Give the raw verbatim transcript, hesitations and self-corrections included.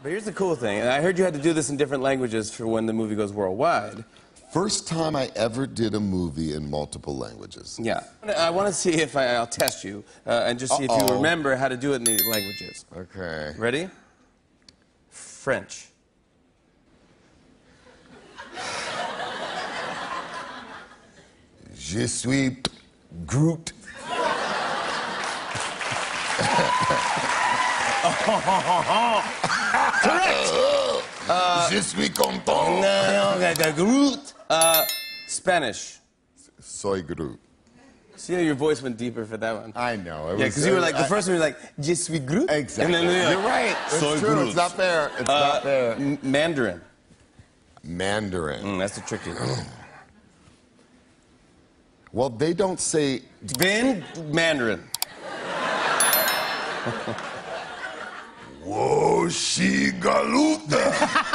But here's the cool thing, and I heard you had to do this in different languages for when the movie goes worldwide. First time I ever did a movie in multiple languages. Yeah. I want to see if I, I'll test you uh, and just see Uh-oh. if you remember how to do it in the languages. Okay. Ready? French. Je suis Groot. Correct. Uh, Je suis content. No, Groot. Uh, Spanish. Soy Groot. See how your voice went deeper for that one? I know. It yeah, because you were like, the first one you were like, Je suis Groot. Exactly. And then you're, you're right. It's Soy true. Groot. It's not fair. It's uh, not fair. Mandarin. Mandarin. Mm, that's the tricky one. Well, they don't say... Vin Mandarin. Whoa, she galuta.